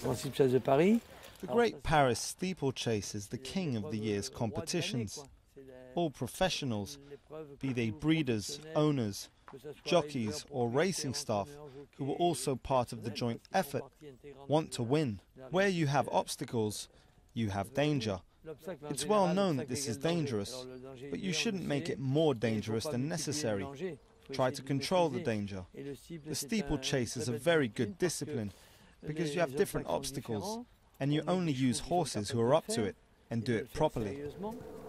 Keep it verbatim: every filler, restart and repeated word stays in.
The Great Paris Steeplechase is the king of the year's competitions. All professionals, be they breeders, owners, jockeys or racing staff, who were also part of the joint effort, want to win. Where you have obstacles, you have danger. It's well known that this is dangerous, but you shouldn't make it more dangerous than necessary. Try to control the danger. The steeplechase is a very good discipline because you have different obstacles and you only use horses who are up to it and do it properly.